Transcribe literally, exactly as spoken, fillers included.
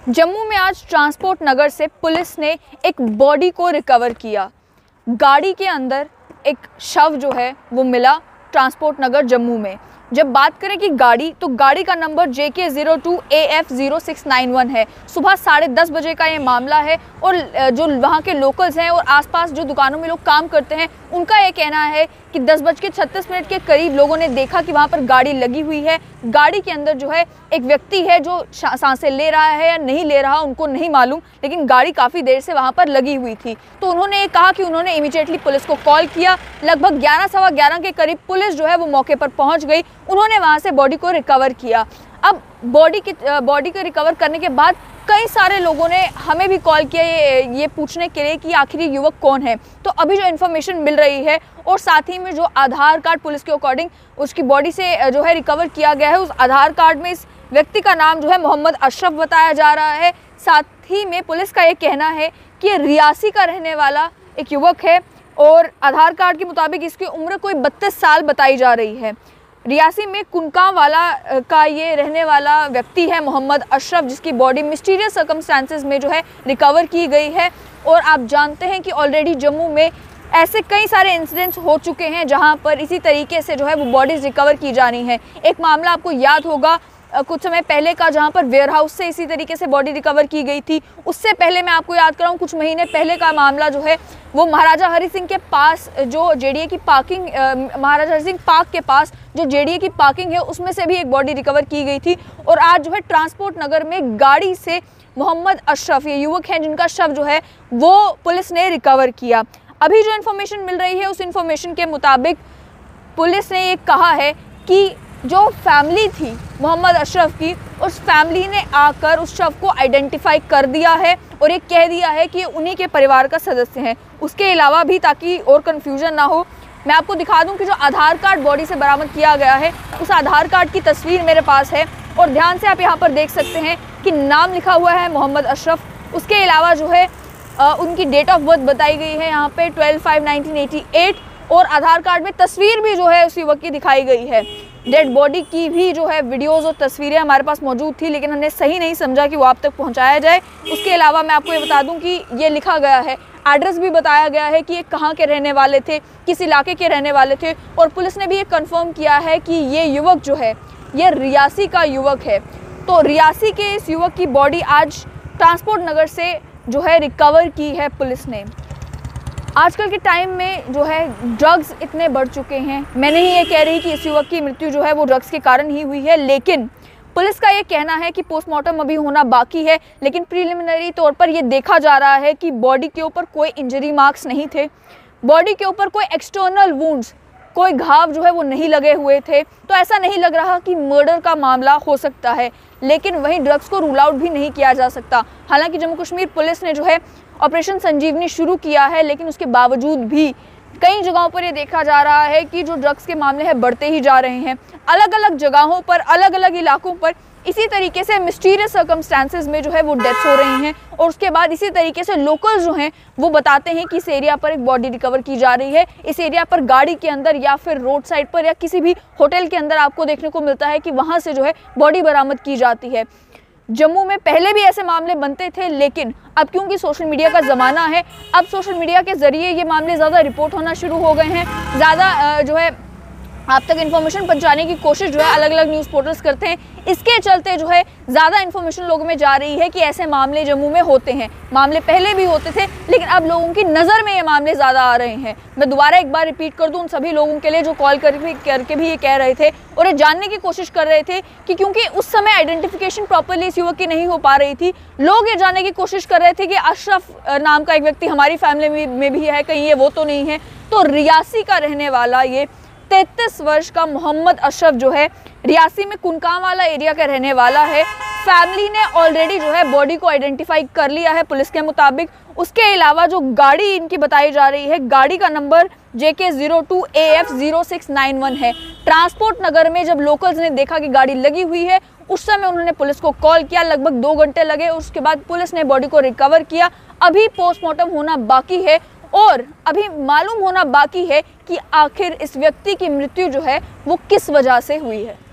जम्मू में आज ट्रांसपोर्ट नगर से पुलिस ने एक बॉडी को रिकवर किया। गाड़ी के अंदर एक शव जो है वो मिला ट्रांसपोर्ट नगर जम्मू में। जब बात करें कि गाड़ी, तो गाड़ी का number J K zero two A F zero six nine one है। सुबह साढ़े दस बजे का ये मामला है और जो वहाँ के लोकल्स हैं और आसपास जो दुकानों में लोग काम करते हैं उनका ये कहना है कि दस बज के छत्तीस मिनट के करीब लोगों ने देखा कि वहाँ पर गाड़ी लगी हुई है। गाड़ी के अंदर जो है एक व्यक्ति है जो सांसें ले रहा है या नहीं ले रहा उनको नहीं मालूम, लेकिन गाड़ी काफ़ी देर से वहाँ पर लगी हुई थी। तो उन्होंने ये कहा कि उन्होंने इमीडिएटली पुलिस को कॉल किया। लगभग ग्यारह सवा ग्यारह के करीब पुलिस जो है वो मौके पर पहुँच गई। उन्होंने वहाँ से बॉडी को रिकवर किया। अब बॉडी की बॉडी को रिकवर करने के बाद कई सारे लोगों ने हमें भी कॉल किया ये ये पूछने के लिए कि आखिर ये युवक कौन है। तो अभी जो इन्फॉर्मेशन मिल रही है और साथ ही में जो आधार कार्ड पुलिस के अकॉर्डिंग उसकी बॉडी से जो है रिकवर किया गया है, उस आधार कार्ड में इस व्यक्ति का नाम जो है मोहम्मद अशरफ बताया जा रहा है। साथ ही में पुलिस का ये कहना है कि ये रियासी का रहने वाला एक युवक है और आधार कार्ड के मुताबिक इसकी उम्र कोई बत्तीस साल बताई जा रही है। रियासी में कुनका वाला का ये रहने वाला व्यक्ति है मोहम्मद अशरफ, जिसकी बॉडी मिस्टीरियस सर्कमस्टांसेस में जो है रिकवर की गई है। और आप जानते हैं कि ऑलरेडी जम्मू में ऐसे कई सारे इंसिडेंट्स हो चुके हैं जहां पर इसी तरीके से जो है वो बॉडीज़ रिकवर की जानी है। एक मामला आपको याद होगा कुछ समय पहले का, जहां पर वेयरहाउस से इसी तरीके से बॉडी रिकवर की गई थी। उससे पहले मैं आपको याद कराऊं, कुछ महीने पहले का मामला जो है वो महाराजा हरि सिंह के पास जो जेडीए की पार्किंग महाराजा हरि सिंह पार्क के पास जो जेडीए की पार्किंग है उसमें से भी एक बॉडी रिकवर की गई थी। और आज जो है ट्रांसपोर्ट नगर में गाड़ी से मोहम्मद अशरफ, ये युवक हैं जिनका शव जो है वो पुलिस ने रिकवर किया। अभी जो इन्फॉर्मेशन मिल रही है उस इन्फॉर्मेशन के मुताबिक पुलिस ने ये कहा है कि जो फैमिली थी मोहम्मद अशरफ की, उस फैमिली ने आकर उस शव को आइडेंटिफाई कर दिया है और ये कह दिया है कि उन्हीं के परिवार का सदस्य हैं। उसके अलावा भी, ताकि और कन्फ्यूजन ना हो, मैं आपको दिखा दूं कि जो आधार कार्ड बॉडी से बरामद किया गया है उस आधार कार्ड की तस्वीर मेरे पास है और ध्यान से आप यहाँ पर देख सकते हैं कि नाम लिखा हुआ है मोहम्मद अशरफ। उसके अलावा जो है आ, उनकी डेट ऑफ बर्थ बताई गई है यहाँ पे twelve five nineteen eighty eight और आधार कार्ड में तस्वीर भी जो है उस युवक की दिखाई गई है। डेड बॉडी की भी जो है वीडियोस और तस्वीरें हमारे पास मौजूद थी, लेकिन हमने सही नहीं समझा कि वो आप तक पहुंचाया जाए। उसके अलावा मैं आपको ये बता दूं कि ये लिखा गया है, एड्रेस भी बताया गया है कि ये कहाँ के रहने वाले थे, किस इलाके के रहने वाले थे। और पुलिस ने भी ये कंफर्म किया है कि ये युवक जो है ये रियासी का युवक है। तो रियासी के इस युवक की बॉडी आज ट्रांसपोर्ट नगर से जो है रिकवर की है पुलिस ने। आजकल के टाइम में जो है ड्रग्स इतने बढ़ चुके हैं। मैं नहीं ये कह रही कि इस युवक की मृत्यु जो है वो ड्रग्स के कारण ही हुई है, लेकिन पुलिस का ये कहना है कि पोस्टमार्टम अभी होना बाकी है। लेकिन प्रिलिमिनरी तौर पर ये देखा जा रहा है कि बॉडी के ऊपर कोई इंजरी मार्क्स नहीं थे, बॉडी के ऊपर कोई एक्सटर्नल वुंड्स, कोई घाव जो है वो नहीं लगे हुए थे। तो ऐसा नहीं लग रहा कि मर्डर का मामला हो सकता है, लेकिन वहीं ड्रग्स को रूल आउट भी नहीं किया जा सकता। हालांकि जम्मू कश्मीर पुलिस ने जो है ऑपरेशन संजीवनी शुरू किया है, लेकिन उसके बावजूद भी कई जगहों पर ये देखा जा रहा है कि जो ड्रग्स के मामले हैं बढ़ते ही जा रहे हैं। अलग अलग जगहों पर, अलग अलग इलाकों पर इसी तरीके से मिस्टीरियस सर्कमस्टांसेस में जो है वो डेथ्स हो रही हैं और उसके बाद इसी तरीके से लोकल जो हैं वो बताते हैं कि इस एरिया पर एक बॉडी रिकवर की जा रही है। इस एरिया पर गाड़ी के अंदर या फिर रोड साइड पर या किसी भी होटल के अंदर आपको देखने को मिलता है कि वहाँ से जो है बॉडी बरामद की जाती है। जम्मू में पहले भी ऐसे मामले बनते थे, लेकिन अब क्योंकि सोशल मीडिया का ज़माना है, अब सोशल मीडिया के ज़रिए ये मामले ज़्यादा रिपोर्ट होना शुरू हो गए हैं। ज़्यादा जो है आप तक इन्फॉर्मेशन पहुंचाने की कोशिश जो है अलग अलग न्यूज़ पोर्टल्स करते हैं। इसके चलते जो है ज़्यादा इन्फॉर्मेशन लोगों में जा रही है कि ऐसे मामले जम्मू में होते हैं। मामले पहले भी होते थे, लेकिन अब लोगों की नज़र में ये मामले ज़्यादा आ रहे हैं। मैं दोबारा एक बार रिपीट कर दूं उन सभी लोगों के लिए जो कॉल कर भी करके भी ये कह रहे थे और ये जानने की कोशिश कर रहे थे कि क्योंकि उस समय आइडेंटिफिकेशन प्रॉपरली इस युवक की नहीं हो पा रही थी, लोग ये जानने की कोशिश कर रहे थे कि अशरफ नाम का एक व्यक्ति हमारी फैमिली में भी है, कहीं ये वो तो नहीं है। तो रियासी का रहने वाला ये तैंतीस वर्ष का मोहम्मद अशरफ जो है रियासी में कुनका वाला एरिया का रहने वाला है। फैमिली ने ऑलरेडी जो है बॉडी को आइडेंटिफाई कर लिया है पुलिस के मुताबिक। उसके अलावा जो गाड़ी इनकी बताई जा रही है, गाड़ी का number J K zero two A F zero six nine one है। ट्रांसपोर्ट नगर में जब लोकल्स ने देखा कि गाड़ी लगी हुई है, उस समय उन्होंने पुलिस को कॉल किया। लगभग दो घंटे लगे, उसके बाद पुलिस ने बॉडी को रिकवर किया। अभी पोस्टमार्टम होना बाकी है और अभी मालूम होना बाकी है कि आखिर इस व्यक्ति की मृत्यु जो है वो किस वजह से हुई है।